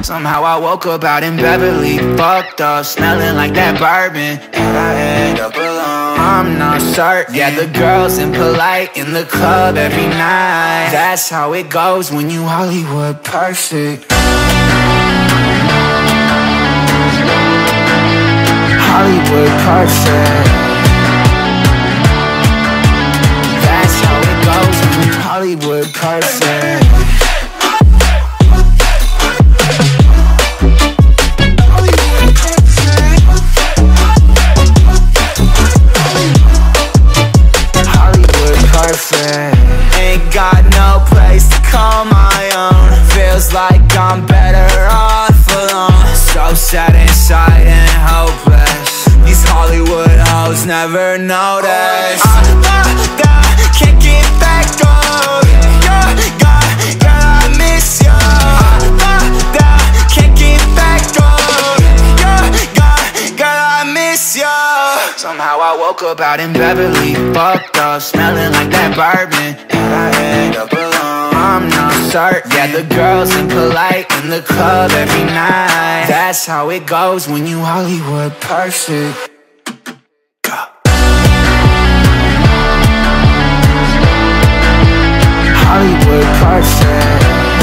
Somehow I woke up out in Beverly, fucked up, smelling like that bourbon. And I end up alone, I'm not certain. Yeah, the girls impolite in the club every night. That's how it goes when you Hollywood perfect. Hollywood perfect. That's how it goes when you Hollywood perfect. Ain't got no place to call my own. Feels like I'm better off alone. So sad inside and hopeless. These Hollywood hoes never notice. Can't get back on. Girl, I miss you. Can't get back on. Girl, I miss you. Somehow I woke up out in Beverly, fucked up, smelling like that bourbon. And I end up alone, I'm not certain. Yeah, the girls impolite in the club every night. That's how it goes when you Hollywood perfect. Hollywood perfect.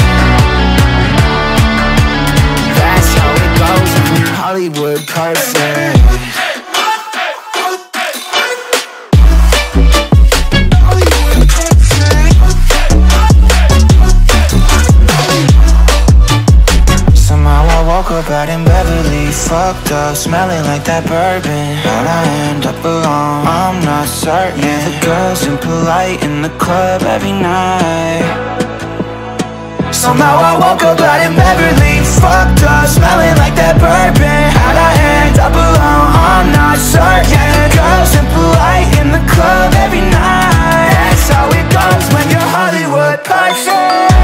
That's how it goes when you Hollywood perfect. Woke up out in Beverly, fucked up, smelling like that bourbon. How'd I end up alone? I'm not certain. Yeah, the girls impolite in the club every night. Somehow I woke up out in Beverly, fucked up, smelling like that bourbon. How'd I end up alone? I'm not certain. Yeah, the girls impolite in the club every night. That's how it goes when you're Hollywood perfect.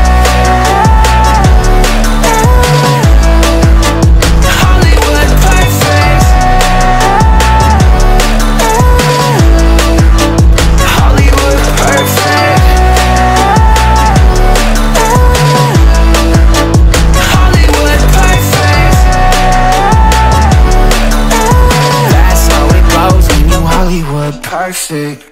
Perfect.